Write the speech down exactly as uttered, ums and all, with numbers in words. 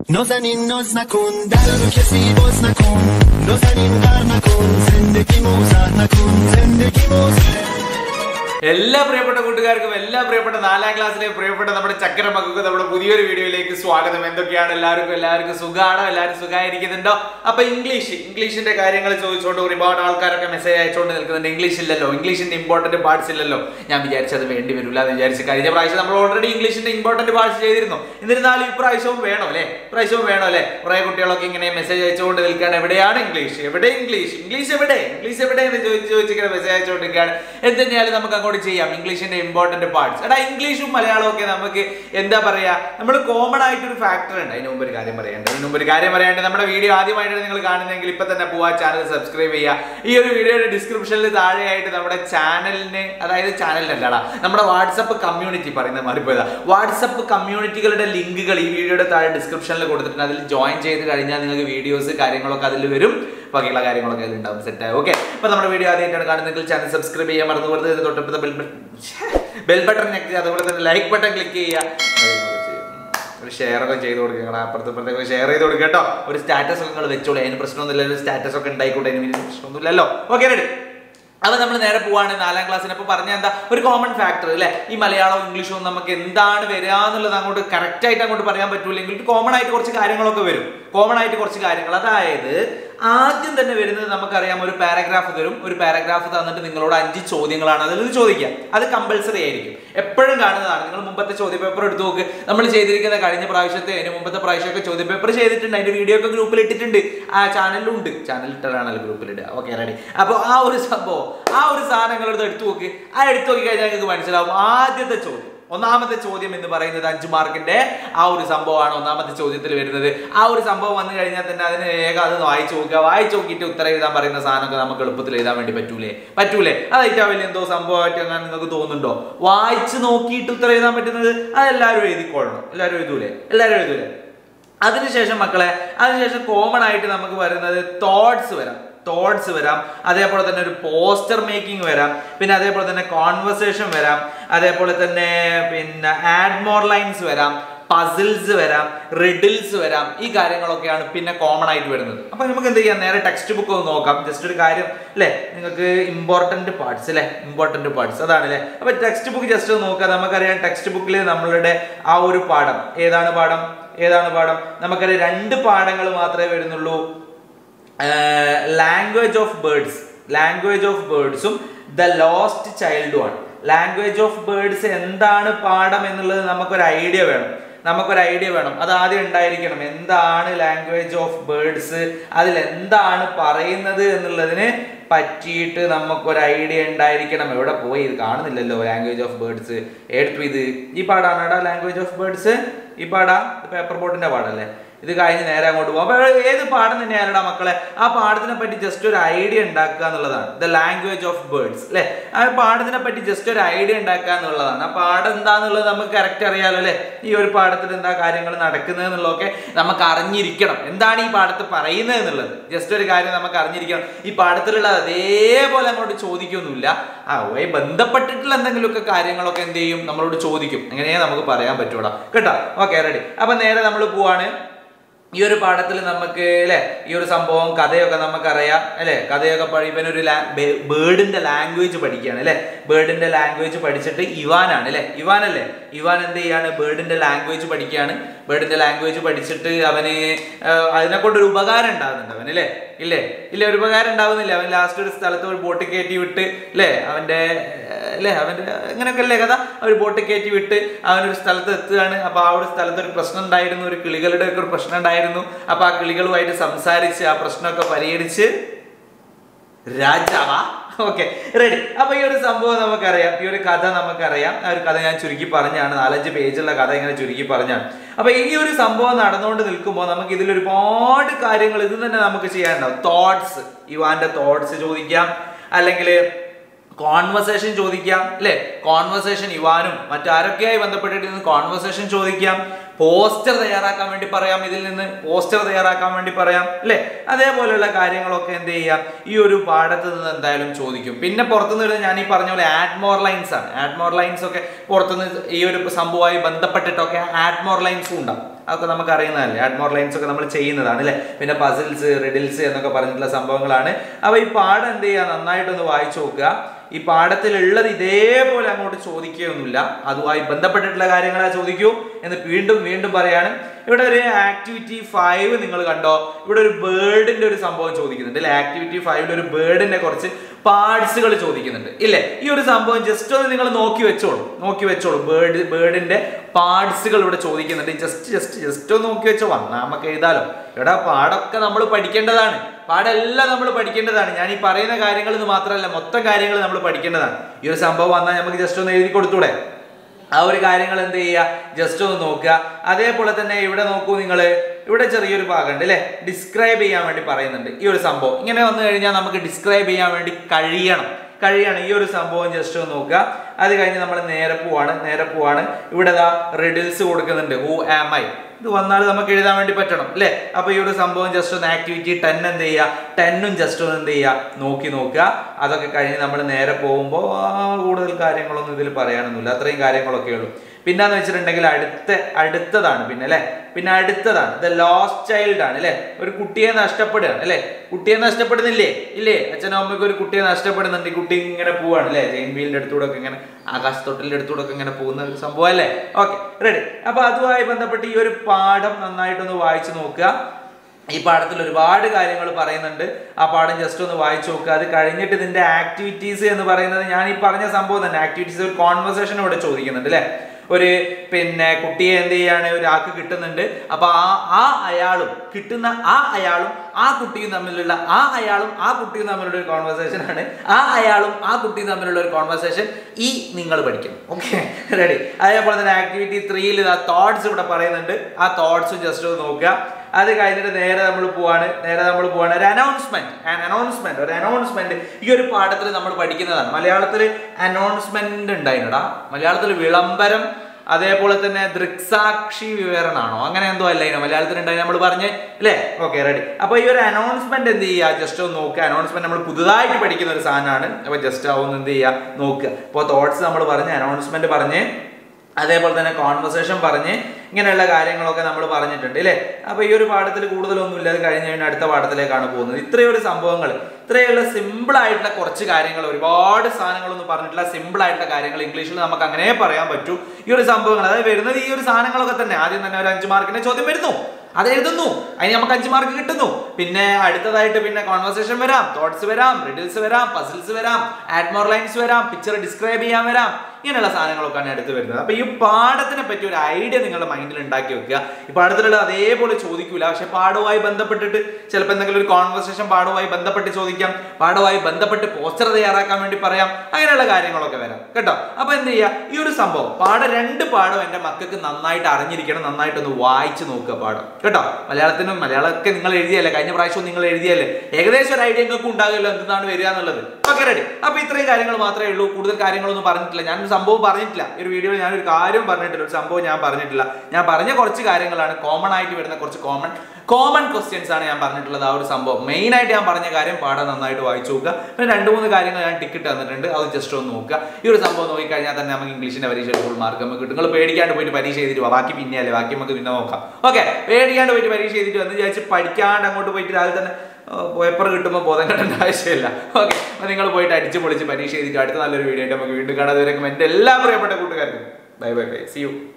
نازنین ناز نکن در رو کسی باز نکن نازنین غر نکن زندگی موزر نکن زندگی موزر എല്ലാ പ്രിയപ്പെട്ട കൂട്ടുകാർക്കും എല്ലാ പ്രിയപ്പെട്ട നാലാം ക്ലാസ്സിലെ പ്രിയപ്പെട്ട നമ്മുടെ ചക്കര മക്കൾക്ക് നമ്മുടെ പുതിയൊരു വീഡിയോയിലേക്ക് സ്വാഗതം. എന്തൊക്കെയാണ് എല്ലാവർക്കും എല്ലാവർക്കും സുഖമാണോ? എല്ലാവരും സുഖമായിരിക്കുന്നുണ്ടോ? അപ്പൊ ഇംഗ്ലീഷ് ഇംഗ്ലീഷിന്റെ കാര്യങ്ങൾ ചോദിച്ചുകൊണ്ട് ഒരുപാട് ആൾക്കാരൊക്കെ മെസ്സേജ് അയച്ചുകൊണ്ട് നിൽക്കുന്നുണ്ട്. ഇംഗ്ലീഷ് ഇല്ലല്ലോ, ഇംഗ്ലീഷിന്റെ ഇമ്പോർട്ടന്റ് പാർട്സ് ഇല്ലല്ലോ. ഞാൻ വിചാരിച്ചത് വേണ്ടി വരില്ല എന്ന് വിചാരിച്ച് കഴിഞ്ഞ പ്രാവശ്യം നമ്മൾ ഓൾറെഡി ഇംഗ്ലീഷിന്റെ ഇമ്പോർട്ടന്റ് പാർട്സ് ചെയ്തിരുന്നു. എന്നിരുന്നാലും ഇപ്രാവശ്യവും വേണോ അല്ലെ? ഇപ്രാവശ്യവും വേണോ അല്ലെ? കുറെ കുട്ടികളൊക്കെ ഇങ്ങനെ മെസ്സേജ് അയച്ചുകൊണ്ട് നിൽക്കുകയാണ്. എവിടെയാണ് ഇംഗ്ലീഷ്? എവിടെ ഇംഗ്ലീഷ്? ഇംഗ്ലീഷ് എവിടെ? ഇംഗ്ലീഷ് എവിടെ എന്ന് ചോദിച്ച് ചോദിച്ചിങ്ങനെ മെസ്സേജ് അയച്ചുകൊണ്ടിരിക്കുകയാണ്. എന്തെന്നാലും നമുക്ക് അങ്ങോട്ട് ചെയ്യാം ഇംഗ്ലീഷിന്റെ ഇമ്പോർട്ടന്റ് പാർട്സ്. എടാ ഇംഗ്ലീഷും മലയാളവും ഒക്കെ നമുക്ക് എന്താ പറയാ, നമ്മൾ കോമൺ ആയിട്ടൊരു ഫാക്ടർ ഉണ്ട്. അതിന് മുമ്പ് ഒരു കാര്യം പറയേണ്ടത് അതിന് മുമ്പ് ഒരു കാര്യം പറയേണ്ടത് നമ്മുടെ വീഡിയോ ആദ്യമായിട്ടാണ് നിങ്ങൾ കാണുന്നതെങ്കിൽ ഇപ്പൊ തന്നെ പോവാ ചാനൽ സബ്സ്ക്രൈബ് ചെയ്യുക. ഈ ഒരു വീഡിയോയുടെ ഡിസ്ക്രിപ്ഷനിൽ താഴെയായിട്ട് നമ്മുടെ ചാനലിന്, അതായത് ചാനലിനല്ലടാ നമ്മുടെ വാട്സപ്പ് കമ്മ്യൂണിറ്റി, പറയുന്നത് മാറിപ്പോയതാ, വാട്സപ്പ് കമ്മ്യൂണിറ്റികളുടെ ലിങ്കുകൾ ഈ വീഡിയോയുടെ താഴെ ഡിസ്ക്രിപ്ഷനിൽ കൊടുത്തിട്ടുണ്ട്. അതിൽ ജോയിൻ ചെയ്ത് കഴിഞ്ഞാൽ നിങ്ങൾക്ക് വീഡിയോസ് കാര്യങ്ങളൊക്കെ അതിൽ വരും, ബാക്കിയുള്ള കാര്യങ്ങളൊക്കെ അതിലുണ്ടാവും. സെറ്റായി ഓക്കെ. അപ്പൊ നമ്മുടെ വീഡിയോ ആദ്യമായിട്ടാണ് കാണുന്നതെങ്കിൽ ചാനൽ സബ്സ്ക്രൈബ് ചെയ്യാൻ മറന്നു പോകരുത്. തൊട്ടടുത്ത ബെൽ ബെൽ ബട്ടൺ ഞെക്കി അതുപോലെ തന്നെ ലൈക്ക് ബട്ടൺ ക്ലിക്ക് ചെയ്യുക. ഒരു ഷെയർ ഒക്കെ ചെയ്ത് കൊടുക്കുക. അപ്പുറത്ത് ഇപ്പുറത്തേക്ക് ഷെയർ ചെയ്ത് കൊടുക്കുക കേട്ടോ. ഒരു സ്റ്റാറ്റസ് ഒക്കെ നിങ്ങൾ വെച്ചോളൂ, അതിന് പ്രശ്നമൊന്നുമില്ലല്ലോ. സ്റ്റാറ്റസ് ഒക്കെ ഉണ്ടായിക്കോട്ടെ, അതിന് വലിയ പ്രശ്നമൊന്നുമില്ലല്ലോ. Okay ready. അപ്പൊ നമ്മൾ നേരെ പോവാണ് നാലാം ക്ലാസ്സിന്. അപ്പൊ പറഞ്ഞ എന്താ ഒരു കോമൺ ഫാക്ടർ അല്ലെ, ഈ മലയാളവും ഇംഗ്ലീഷും നമുക്ക് എന്താണ് വരിക എന്നുള്ളത് അങ്ങോട്ട് കറക്റ്റ് ആയിട്ട് അങ്ങോട്ട് പറയാൻ പറ്റൂലെങ്കിൽ കോമൺ ആയിട്ട് കുറച്ച് കാര്യങ്ങളൊക്കെ വരും. കോമൺ ആയിട്ട് കുറച്ച് കാര്യങ്ങൾ, അതായത് ആദ്യം തന്നെ വരുന്നത് നമുക്കറിയാം, ഒരു പാരഗ്രാഫ് തരും. ഒരു പാരഗ്രാഫ് തന്നിട്ട് നിങ്ങളോട് അഞ്ച് ചോദ്യങ്ങളാണ് അതിൽ നിന്ന് ചോദിക്കുക. അത് കമ്പൽസറി ആയിരിക്കും, എപ്പോഴും കാണുന്നതാണ്. നിങ്ങൾ മുമ്പത്തെ ചോദ്യ പേപ്പർ എടുത്ത് നോക്ക്. നമ്മൾ ചെയ്തിരിക്കുന്ന കഴിഞ്ഞ പ്രാവശ്യത്തെ അതിന് മുമ്പത്തെ പ്രാവശ്യമൊക്കെ ചോദ്യ പേപ്പർ ചെയ്തിട്ടുണ്ട്. അതിന്റെ വീഡിയോ ഒക്കെ ഗ്രൂപ്പിൽ ഇട്ടിട്ടുണ്ട്, ആ ചാനലിലും ഉണ്ട്. ചാനൽ ഇട്ടതാണല്ലോ ഗ്രൂപ്പിലിടുക. Okay ready. അപ്പോൾ ആ ഒരു സംഭവം, ആ ഒരു സാധനങ്ങളെടുത്ത് എടുത്തു നോക്ക്. ആ എടുത്തു നോക്കി കഴിഞ്ഞാൽ നിങ്ങൾക്ക് മനസ്സിലാവും. ആദ്യത്തെ ചോദ്യം, ഒന്നാമത്തെ ചോദ്യം എന്ന് പറയുന്നത് അഞ്ച് മാർക്കിന്റെ ആ ഒരു സംഭവമാണ് ഒന്നാമത്തെ ചോദ്യത്തിൽ വരുന്നത്. ആ ഒരു സംഭവം വന്നു കഴിഞ്ഞാൽ തന്നെ അതിന് വേഗം അത് വായിച്ചു നോക്കുക. വായിച്ചു നോക്കിയിട്ട് ഉത്തരം എഴുതാൻ പറയുന്ന സാധനമൊക്കെ നമുക്ക് എളുപ്പത്തിൽ എഴുതാൻ വേണ്ടി പറ്റൂലേ? പറ്റൂലേ? അതായിട്ടാ വലിയ എന്തോ സംഭവമായിട്ട് അങ്ങനെ നിങ്ങൾക്ക് തോന്നുന്നുണ്ടോ? വായിച്ചു നോക്കിയിട്ട് ഉത്തരം എഴുതാൻ പറ്റുന്നത് അതെല്ലാവരും എഴുതിക്കൊള്ളണം. എല്ലാവരും എഴുതൂലേ? എല്ലാവരും എഴുതൂലേ? അതിനുശേഷം മക്കളെ, അതിനുശേഷം കോമൺ ആയിട്ട് നമുക്ക് വരുന്നത് തോട്ട്സ് വരാം. തോട്ട്സ് വരാം അതേപോലെ തന്നെ ഒരു പോസ്റ്റർ മേക്കിംഗ് വരാം. പിന്നെ അതേപോലെ തന്നെ കോൺവെർസേഷൻ വരാം. അതേപോലെ തന്നെ പിന്നെ ആഡ് മോർ ലൈൻസ് വരാം, പസിൽസ് വരാം, റിഡിൽസ് വരാം. ഈ കാര്യങ്ങളൊക്കെയാണ് പിന്നെ കോമൺ ആയിട്ട് വരുന്നത്. അപ്പൊ നമുക്ക് എന്ത് ചെയ്യാം, നേരെ ടെക്സ്റ്റ് ബുക്ക് ഒന്ന് നോക്കാം. ജസ്റ്റ് ഒരു കാര്യം അല്ലെ, നിങ്ങൾക്ക് ഇമ്പോർട്ടന്റ് പാർട്സ് അല്ലെ, ഇമ്പോർട്ടന്റ് പാർട്സ് അതാണ് അല്ലെ. അപ്പൊ ടെക്സ്റ്റ് ബുക്ക് ജസ്റ്റ് ഒന്ന് നോക്കാം. നമുക്കറിയാം ടെക്സ്റ്റ് ബുക്കിൽ നമ്മളുടെ ആ ഒരു പാഠം ഏതാണ് പാഠം ഏതാണ് പാഠം നമുക്കറിയാം രണ്ട് പാഠങ്ങൾ മാത്രമേ വരുന്നുള്ളൂ. Language of birds language of ബേർഡ്സും ദ ലോസ്റ്റ് ചൈൽഡും ആണ്. ലാംഗ്വേജ് ഓഫ് ബേർഡ്സ് എന്താണ് പാഠം എന്നുള്ളത് നമുക്കൊരു ഐഡിയ വേണം നമുക്കൊരു ഐഡിയ വേണം അത് ആദ്യം ഉണ്ടായിരിക്കണം. എന്താണ് ലാംഗ്വേജ് ഓഫ് ബേർഡ്സ്, അതിൽ എന്താണ് പറയുന്നത് എന്നുള്ളതിന് പറ്റിയിട്ട് നമുക്കൊരു ഐഡിയ ഉണ്ടായിരിക്കണം. എവിടെ പോയി? ഇത് കാണുന്നില്ലല്ലോ. ലാംഗ്വേജ് ഓഫ് ബേർഡ്സ് എടുത്തു. ഇത് ഈ പാടാണ് ലാംഗ്വേജ് ഓഫ് ബേർഡ്സ്. ഈ പാടാ പേപ്പർ ബോട്ടിന്റെ പാടല്ലേ. ഇത് കഴിഞ്ഞ് നേരെ അങ്ങോട്ട് പോകും. അപ്പൊ ഏത് പാഠം തന്നെയാലടാ മക്കളെ, ആ പാഠത്തിനെ പറ്റി ജസ്റ്റ് ഒരു ഐഡിയ ഉണ്ടാക്കുക എന്നുള്ളതാണ് ദ ലാംഗ്വേജ് ഓഫ് ബേർഡ്സ് അല്ലെ. ആ പാഠത്തിനെ പറ്റി ജസ്റ്റ് ഒരു ഐഡിയ ഉണ്ടാക്കുക എന്നുള്ളതാണ്. ആ പാഠം എന്താന്നുള്ളത് നമുക്ക് കറക്റ്റ് അറിയാലോ അല്ലെ. ഈ ഒരു പാഠത്തിൽ എന്താ കാര്യങ്ങൾ നടക്കുന്നത് എന്നുള്ളതൊക്കെ നമുക്ക് അറിഞ്ഞിരിക്കണം. എന്താണ് ഈ പാഠത്ത് പറയുന്നത് എന്നുള്ളത് ജസ്റ്റ് ഒരു കാര്യം നമുക്ക് അറിഞ്ഞിരിക്കണം. ഈ പാഠത്തിലുള്ള അതേപോലെ അങ്ങോട്ട് ചോദിക്കൊന്നുമില്ല. ആ വഴി ബന്ധപ്പെട്ടിട്ടുള്ള എന്തെങ്കിലുമൊക്കെ കാര്യങ്ങളൊക്കെ എന്ത് ചെയ്യും, നമ്മളോട് ചോദിക്കും. എങ്ങനെയാ നമുക്ക് പറയാൻ പറ്റൂടാ കേട്ടോ. Okay ready. അപ്പൊ നേരെ നമ്മൾ പോവാണ്. ഈ ഒരു പാഠത്തിൽ നമുക്ക് അല്ലെ ഈ ഒരു സംഭവം കഥയൊക്കെ നമുക്കറിയാം അല്ലെ. കഥയൊക്കെ പഠി ഇവനൊരു ബേർഡിന്റെ ലാംഗ്വേജ് പഠിക്കുകയാണ് അല്ലെ. ബേർഡിന്റെ ലാംഗ്വേജ് പഠിച്ചിട്ട് ഇവാനാണ് അല്ലെ. ഇവാൻ അല്ലേ ഇവാൻ എന്ത് ചെയ്യാണ്, ബേർഡിന്റെ ലാംഗ്വേജ് പഠിക്കുകയാണ്. ബേർഡിന്റെ ലാംഗ്വേജ് പഠിച്ചിട്ട് അവന് അതിനെ കൊണ്ടൊരു ഉപകാരം ഉണ്ടാകുന്നുണ്ട് അവൻ അല്ലെ. ഇല്ലേ ഇല്ല ഒരു ഉപകാരം ഉണ്ടാവുന്നില്ല. അവൻ ലാസ്റ്റ് ഒരു സ്ഥലത്ത് ഒരു ബോട്ട് കയറ്റി വിട്ട് അല്ലെ, അവന്റെ അല്ലെ അവന്റെ അങ്ങനെയൊക്കെ അല്ലേ കഥ. ഒരു ബോട്ട് കയറ്റി വിട്ട് അവനൊരു സ്ഥലത്ത് എത്തുകയാണ്. അപ്പൊ ആ ഒരു സ്ഥലത്ത് ഒരു പ്രശ്നം ഉണ്ടായിരുന്നു, ഒരു കിളികളുടെ ഒക്കെ ഒരു പ്രശ്നം ഉണ്ടായിരുന്നു. അപ്പൊ ആ കിളികളുമായിട്ട് സംസാരിച്ച് ആ പ്രശ്നമൊക്കെ പരിഹരിച്ച് രാജാവാ. Okay ready. അപ്പൊ ഈ ഒരു സംഭവം നമുക്കറിയാം, ഈ ഒരു കഥ നമുക്കറിയാം. ആ ഒരു കഥ ഞാൻ ചുരുക്കി പറഞ്ഞാണ്, നാലഞ്ച് പേജുള്ള കഥ ഇങ്ങനെ ചുരുക്കി പറഞ്ഞാണ്. അപ്പൊ ഈ ഒരു സംഭവം നടന്നുകൊണ്ട് നിൽക്കുമ്പോൾ നമുക്ക് ഇതിൽ ഒരുപാട് കാര്യങ്ങൾ ഇത് തന്നെ നമുക്ക് ചെയ്യാനുണ്ടാവും. തോട്ട്സ്, ഇവാന്റെ തോട്ട്സ് ചോദിക്കാം, അല്ലെങ്കിൽ കോൺവെർസേഷൻ ചോദിക്കാം അല്ലെ. കോൺവെർസേഷൻ ഇവാനും മറ്റാരൊക്കെയായി ബന്ധപ്പെട്ടിട്ട് കോൺവെർസേഷൻ ചോദിക്കാം. പോസ്റ്റർ തയ്യാറാക്കാൻ വേണ്ടി പറയാം, ഇതിൽ നിന്ന് പോസ്റ്റർ തയ്യാറാക്കാൻ വേണ്ടി പറയാം അല്ലെ. അതേപോലെയുള്ള കാര്യങ്ങളൊക്കെ എന്ത് ചെയ്യാം ഈ ഒരു പാഠത്ത് നിന്ന് എന്തായാലും ചോദിക്കും. പിന്നെ പുറത്തുനിന്ന് ഞാൻ ഈ പറഞ്ഞ പോലെ ആഡ് മോർ ലൈൻസ് ആണ്. ആഡ് മോർ ലൈൻസ് ഒക്കെ പുറത്തുനിന്ന് ഈ ഒരു സംഭവമായി ബന്ധപ്പെട്ടിട്ടൊക്കെ ആഡ് മോർ ലൈൻസും ഉണ്ടാവും. അതൊക്കെ നമുക്ക് അറിയുന്നതല്ലേ. ആഡ് മോർ ലൈൻസ് ഒക്കെ നമ്മൾ ചെയ്യുന്നതാണ് അല്ലേ. പിന്നെ പസിൽസ്, റിഡിൽസ് എന്നൊക്കെ പറഞ്ഞിട്ടുള്ള സംഭവങ്ങളാണ്. അപ്പോൾ ഈ പാഠം എന്ത് ചെയ്യുക, നന്നായിട്ടൊന്ന് വായിച്ചു നോക്കുക. ഈ പാഠത്തിലുള്ളത് ഇതേപോലെ അങ്ങോട്ട് ചോദിക്കുകയൊന്നുമില്ല, അതുമായി ബന്ധപ്പെട്ടിട്ടുള്ള കാര്യങ്ങളാ ചോദിക്കൂ എന്ന് വീണ്ടും വീണ്ടും പറയാണ്. ഇവിടെ ഒരു ആക്ടിവിറ്റി ഫൈവ് നിങ്ങൾ കണ്ടോ, ഇവിടെ ഒരു ബേർഡിന്റെ ഒരു സംഭവം ചോദിക്കുന്നുണ്ട് അല്ലെ. ആക്ടിവിറ്റി ഫൈവിൽ ഒരു ബേർഡിന്റെ കുറച്ച് പാർട്സുകൾ ചോദിക്കുന്നുണ്ട് ഇല്ലേ. ഈ ഒരു സംഭവം ജസ്റ്റ് ഒന്ന് നിങ്ങൾ നോക്കി വെച്ചോളൂ, നോക്കി വെച്ചോളൂ. ബേർഡ് ബേർഡിന്റെ പാർട്സുകൾ ഇവിടെ ചോദിക്കുന്നുണ്ട്. ജസ്റ്റ് ജസ്റ്റ് ജസ്റ്റ് ഒന്ന് നോക്കി വെച്ചോ, വന്നാൽ നമുക്ക് എഴുതാലോ. എടാ പാടൊക്കെ നമ്മൾ പഠിക്കേണ്ടതാണ്, പാടെല്ലാം നമ്മൾ പഠിക്കേണ്ടതാണ്. ഞാൻ ഈ പറയുന്ന കാര്യങ്ങൾ എന്ന് മാത്രമല്ല, മൊത്തം കാര്യങ്ങൾ നമ്മൾ പഠിക്കേണ്ടതാണ്. ഈ ഒരു സംഭവം വന്നാൽ നമുക്ക് ജസ്റ്റ് ഒന്ന് എഴുതി കൊടുത്തൂടെ. ആ ഒരു കാര്യങ്ങൾ എന്ത് ചെയ്യുക, ജസ്റ്റ് ഒന്ന് നോക്കുക. അതേപോലെ തന്നെ ഇവിടെ നോക്കൂ നിങ്ങൾ, ഇവിടെ ചെറിയൊരു ഭാഗമുണ്ട് അല്ലെ, ഡിസ്ക്രൈബ് ചെയ്യാൻ വേണ്ടി പറയുന്നുണ്ട്. ഈ ഒരു സംഭവം ഇങ്ങനെ വന്നു കഴിഞ്ഞാൽ നമുക്ക് ഡിസ്ക്രൈബ് ചെയ്യാൻ വേണ്ടി കഴിയണം കഴിയണം ഈ ഒരു സംഭവം ജസ്റ്റ് ഒന്ന് നോക്കുക. അത് കഴിഞ്ഞ് നമ്മൾ നേരെ പോവാണ് നേരെ പോവാണ് ഇവിടെ ദാ റിഡിൽസ് കൊടുക്കുന്നുണ്ട്. ഹൂ ആം ഐ, ഇത് വന്നാൽ നമുക്ക് എഴുതാൻ വേണ്ടി പറ്റണം അല്ലേ. അപ്പൊ ഈ ഒരു സംഭവം ജസ്റ്റ് ഒന്ന് ആക്ടിവിറ്റി ടെൻ എന്ത് ചെയ്യുക, ടെന്നും ജസ്റ്റ് ഒന്ന് എന്ത് ചെയ്യുക, നോക്കി നോക്കുക. അതൊക്കെ കഴിഞ്ഞ് നമ്മൾ നേരെ പോകുമ്പോൾ കൂടുതൽ കാര്യങ്ങളൊന്നും ഇതിൽ പറയാനൊന്നുമില്ല, അത്രയും കാര്യങ്ങളൊക്കെ ഉള്ളൂ. പിന്നെന്ന് വെച്ചിട്ടുണ്ടെങ്കിൽ അടുത്ത അടുത്തതാണ് പിന്നെ അല്ലെ, പിന്നെ അടുത്തതാണ് ദ ലോസ്റ്റ് ചൈൽഡ് ആണ് അല്ലെ. ഒരു കുട്ടിയെ നഷ്ടപ്പെടുകയാണ് അല്ലെ. കുട്ടിയെ നഷ്ടപ്പെടുന്നില്ലേ ഇല്ലേ, അച്ഛനും അമ്മയ്ക്ക് ഒരു കുട്ടിയെ നഷ്ടപ്പെടുന്നുണ്ട്. ഈ കുട്ടി ഇങ്ങനെ പോവാണ് അല്ലെ, ജെയിൻ വീലിന്റെ അടുത്തൂടെ ഒക്കെ ഇങ്ങനെ, ആകാശത്തൊട്ടിലിന്റെ അടുത്തൂടെ ഒക്കെ ഇങ്ങനെ പോകുന്ന ഒരു സംഭവം അല്ലേ. Okay ready. അപ്പൊ അതുമായി ബന്ധപ്പെട്ട് ഈ ഒരു പാഠം നന്നായിട്ടൊന്ന് വായിച്ചു നോക്കുക. ഈ പാഠത്തിൽ ഒരുപാട് കാര്യങ്ങൾ പറയുന്നുണ്ട്. ആ പാഠം ജസ്റ്റ് ഒന്ന് വായിച്ചു നോക്കുക. അത് കഴിഞ്ഞിട്ട് ഇതിന്റെ ആക്ടിവിറ്റീസ് എന്ന് പറയുന്നത് ഞാൻ ഈ പറഞ്ഞ സംഭവം തന്നെ. ആക്ടിവിറ്റീസ് ഒരു കോൺവെർസേഷൻ ഇവിടെ ചോദിക്കുന്നുണ്ട് അല്ലെ. ഒരു പിന്നെ കുട്ടിയെ എന്ത് ചെയ്യാണ്, ഒരാൾക്ക് കിട്ടുന്നുണ്ട്. അപ്പൊ ആ ആ അയാളും കിട്ടുന്ന ആ അയാളും ആ കുട്ടിയും തമ്മിലുള്ള ആ അയാളും ആ കുട്ടിയും തമ്മിലുള്ള ഒരു കോൺവെർസേഷൻ ആണ്. ആ അയാളും ആ കുട്ടിയും തമ്മിലുള്ള ഒരു കോൺവെർസേഷൻ ഈ നിങ്ങൾ പഠിക്കണം. Okay ready. അതേപോലെ തന്നെ ആക്ടിവിറ്റി ത്രീയിൽ ആ തോട്ട്സ് ഇവിടെ പറയുന്നുണ്ട്. ആ തോട്ട്സ് ജസ്റ്റ് ഒന്ന് നോക്കുക. അത് കഴിഞ്ഞിട്ട് നേരെ നമ്മൾ പോവാണ് നേരെ നമ്മൾ പോവാണ് ഒരു അനൗൺസ്മെന്റ് അനൗൺസ്മെന്റ് ഒരു അനൗൺസ്മെന്റ് ഈ ഒരു പാഠത്തിൽ നമ്മൾ പഠിക്കുന്നതാണ്. മലയാളത്തിൽ അനൗൺസ്മെന്റ് ഉണ്ടായിരുന്നടാ, മലയാളത്തിൽ വിളംബരം, അതേപോലെ തന്നെ ദൃക്സാക്ഷി വിവരണമാണോ അങ്ങനെ എന്തോ അല്ല ഇതിന് മലയാളത്തിൽ ഉണ്ടായി നമ്മൾ പറഞ്ഞ് അല്ലേ. Okay ready. അപ്പൊ ഈ ഒരു അനൗൺസ്മെന്റ് എന്ത് ചെയ്യുക, ജസ്റ്റ് ഒന്ന് നോക്കുക. അനൗൺസ്മെന്റ് നമ്മൾ പുതുതായിട്ട് പഠിക്കുന്ന ഒരു സാധനമാണ്. അപ്പൊ ജസ്റ്റ് ആവുന്ന എന്ത് ചെയ്യുക, നോക്കുക. അപ്പോൾ തോട്ട്സ് നമ്മൾ പറഞ്ഞ്, അനൗൺസ്മെന്റ് പറഞ്ഞ്, അതേപോലെ തന്നെ കോൺവെർസേഷൻ പറഞ്ഞ്, ഇങ്ങനെയുള്ള കാര്യങ്ങളൊക്കെ നമ്മൾ പറഞ്ഞിട്ടുണ്ട് അല്ലേ. അപ്പൊ ഈ ഒരു പാഠത്തിൽ കൂടുതലൊന്നുമില്ല. അത് കഴിഞ്ഞ് കഴിഞ്ഞാൽ അടുത്ത പാഠത്തിലേക്കാണ് പോകുന്നത്. ഇത്രയൊരു സംഭവങ്ങൾ, ഇത്രയുള്ള സിമ്പിൾ ആയിട്ടുള്ള കുറച്ച് കാര്യങ്ങൾ, ഒരുപാട് സാധനങ്ങളൊന്നും പറഞ്ഞിട്ടില്ല. സിമ്പിൾ ആയിട്ടുള്ള കാര്യങ്ങൾ ഇംഗ്ലീഷിൽ നമുക്ക് അങ്ങനെ പറയാൻ പറ്റൂ. ഈ ഒരു സംഭവങ്ങൾ അതായത് വരുന്നത് ഈ ഒരു സാധനങ്ങളൊക്കെ തന്നെ. ആദ്യം തന്നെ ഒരു അഞ്ച് മാർക്കിന്റെ ചോദ്യം വരുന്നു, അത് എഴുതുന്നു, അതിന് നമുക്ക് അഞ്ച് മാർക്ക് കിട്ടുന്നു. പിന്നെ അടുത്തതായിട്ട് പിന്നെ കോൺവെർസേഷൻ വരാം, തോട്ട്സ് വരാം, റിഡിൽസ് വരാം, പസിൽസ് വരാം, ആഡ് മോർ ലൈൻസ് വരാം, പിക്ചർ ഡിസ്ക്രൈബ് ചെയ്യാൻ വരാം. ഇങ്ങനെയുള്ള സാധനങ്ങളൊക്കെയാണ് അടുത്ത് വരുന്നത്. അപ്പൊ ഈ പാഠത്തിനെ പറ്റി ഒരു ഐഡിയ നിങ്ങളുടെ മൈൻഡിൽ ഉണ്ടാക്കി വെക്കുക. ഈ പാഠത്തിലുള്ള അതേപോലെ ചോദിക്കൂല, പക്ഷെ പാഠവുമായി ബന്ധപ്പെട്ടിട്ട് ചിലപ്പോൾ എന്തെങ്കിലും ഒരു കോൺവെർസേഷൻ പാഠവുമായി ബന്ധപ്പെട്ട് ചോദിക്കാം, പാഠവുമായി ബന്ധപ്പെട്ട് പോസ്റ്റർ തയ്യാറാക്കാൻ വേണ്ടി പറയാം, അങ്ങനെയുള്ള കാര്യങ്ങളൊക്കെ വരാം കേട്ടോ. അപ്പൊ എന്ത് ചെയ്യുക, ഈ ഒരു സംഭവം പാഠം രണ്ട് പാഠം എന്റെ മക്കൾക്ക് നന്നായിട്ട് അറിഞ്ഞിരിക്കണം, നന്നായിട്ടൊന്ന് വായിച്ചു നോക്കുക പാഠം കേട്ടോ. മലയാളത്തിനും മലയാളമൊക്കെ നിങ്ങൾ എഴുതിയല്ലേ, കഴിഞ്ഞ പ്രാവശ്യവും നിങ്ങൾ എഴുതിയല്ലേ, ഏകദേശം ഒരു ഐഡിയ നിങ്ങൾക്ക് ഉണ്ടാകുമല്ലോ എന്താണ് വരിക എന്നുള്ളത്. Okay ready. അപ്പൊ ഇത്രയും കാര്യങ്ങൾ മാത്രമേ ഉള്ളൂ, കൂടുതൽ കാര്യങ്ങളൊന്നും പറഞ്ഞിട്ടില്ല. ഞാനൊരു സംഭവം പറഞ്ഞിട്ടില്ല ഈ ഒരു വീഡിയോയിൽ, ഞാനൊരു കാര്യം പറഞ്ഞിട്ടില്ല, ഒരു സംഭവം ഞാൻ പറഞ്ഞിട്ടില്ല. ഞാൻ പറഞ്ഞ കുറച്ച് കാര്യങ്ങളാണ്, കോമൺ ആയിട്ട് വരുന്ന കുറച്ച് കോമൺ കോമൺ ക്വസ്റ്റ്യൻസ് ആണ് ഞാൻ പറഞ്ഞിട്ടുള്ളത്. ആ ഒരു സംഭവം മെയിൻ ആയിട്ട് ഞാൻ പറഞ്ഞ കാര്യം പാഠം നന്നായിട്ട് വായിച്ചു നോക്കുക. പിന്നെ രണ്ട് മൂന്ന് കാര്യങ്ങൾ ഞാൻ ടിക്കറ്റ് തന്നിട്ടുണ്ട്, അത് ജസ്റ്റ് ഒന്ന് നോക്കുക. ഈ ഒരു സംഭവം നോക്കിക്കഴിഞ്ഞാൽ തന്നെ നമുക്ക് ഇംഗ്ലീഷിന്റെ പരീക്ഷയിൽ ഫുൾ മാർക്ക് നമുക്ക് കിട്ടും. നിങ്ങൾ പേടിക്കാണ്ട് പോയിട്ട് പരീക്ഷ ചെയ്തിട്ട് വാ, ബാക്കി പിന്നെ അല്ലേ, ബാക്കി നമുക്ക് പിന്നെ നോക്കാം. ഓക്കെ, പേടിക്കാണ്ട് പോയിട്ട് പരീക്ഷ ചെയ്തിട്ട് വന്ന് വിചാരിച്ച് പഠിക്കാണ്ട് അങ്ങോട്ട് പോയിട്ട് രാവിലെ തന്നെ പേപ്പർ കിട്ടുമ്പോൾ ബോധം കെട്ടേണ്ട ആവശ്യമില്ല. ഓക്കെ, അപ്പോൾ നിങ്ങൾ പോയിട്ട് അടിച്ച് പൊളിച്ച് പരീക്ഷ ചെയ്തിട്ട് അടുത്ത നല്ലൊരു വീഡിയോ ആയിട്ട് നമുക്ക് വീണ്ടും കാണാതെ വരേക്കും. എൻ്റെ എല്ലാ പ്രിയപ്പെട്ട കൂട്ടുകാർക്കും bye bye bye, see U.